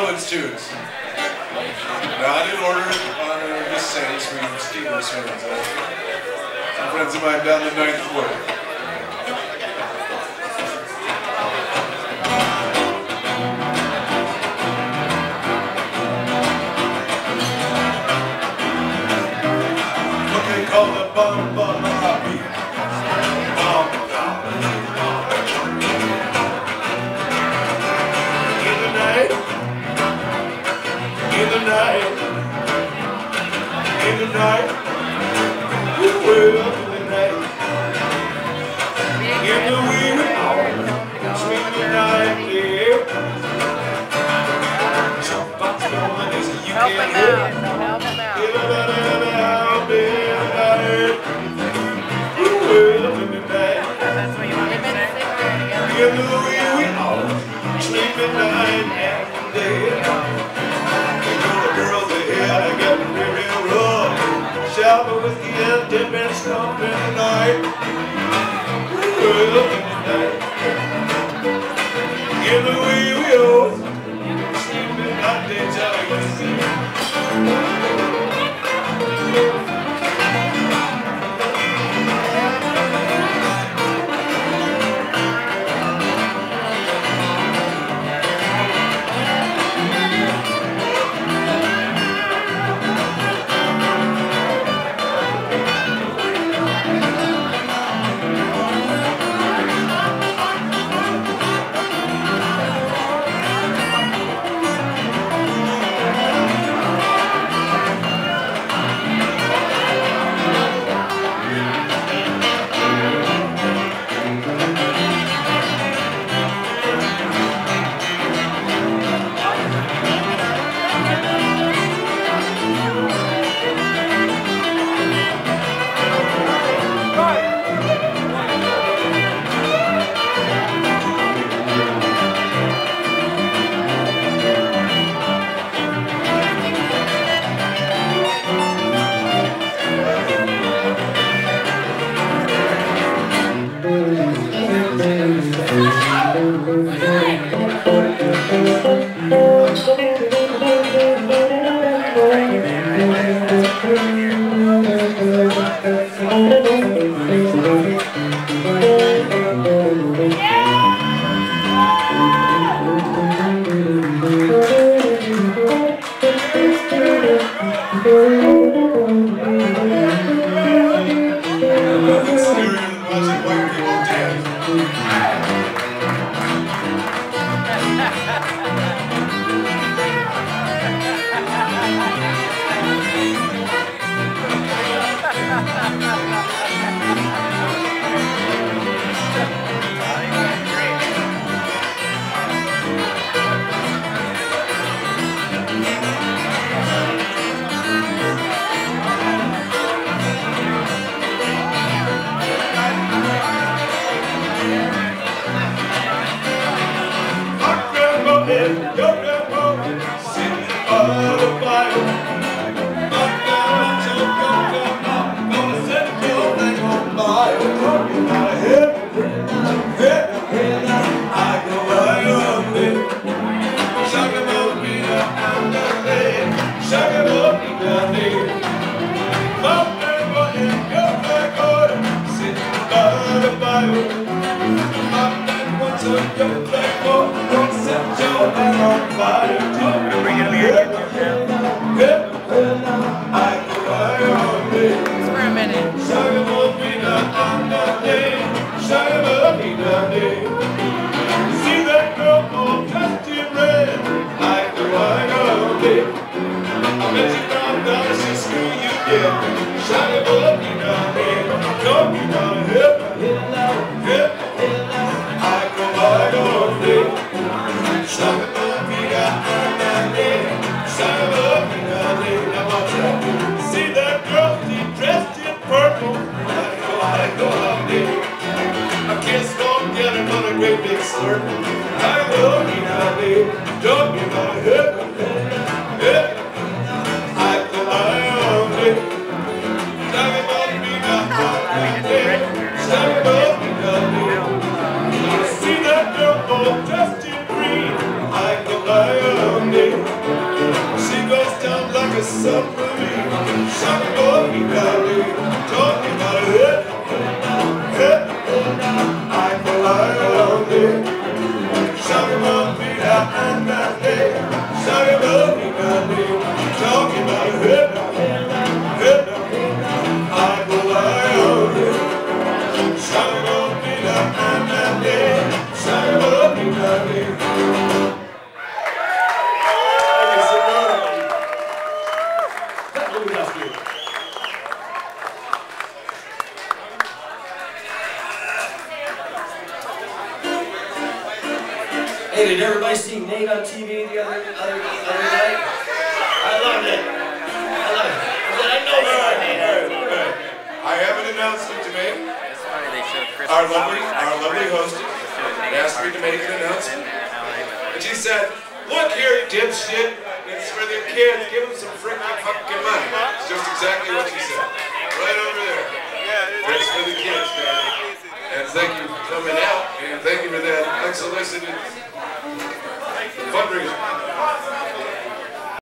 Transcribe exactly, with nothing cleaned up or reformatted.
Woods tunes. Now, I didn't order it, uh, just saying, sweet Steelers fans. Uh, some friends of mine down the ninth ward. What they call the bum bum hobby. Bum bum. In the night, in the night, in the night, way up in the night, in the wee wee hour, sweet midnight, yeah. Somebody's going as you Help can him hear. out. Help him out. In the night, way up in the night, That's what you want me to say. in the wee wee hour, sweet midnight and day. I got real, real rough. Shower with the end, dip and stomp in the night. Way up in the night. In the wee wee hours, sleeping at daytime, you see. See that girl all dressed in green, like a lion. this submarine. Shaka boogie daddy, talking about a hit, hit. I can lie on it. Shaka boogie daddy, shaka boogie daddy, talking about a hit, hit. I can lie on it. Shaka boogie daddy, shaka boogie daddy. Hey, did everybody see Nate on T V the other, other, other night? I loved it. I loved it. I said, I know you're on Nate. I have an announcement to make. Our lovely, our lovely host asked me to make an announcement. And she said, look here, dipshit. It's for the kids. Give them some frickin' fucking money. It's just exactly what she said. Right over there. It's for the kids, man. And thank you for coming out. And thank you for that unsolicited fundraiser.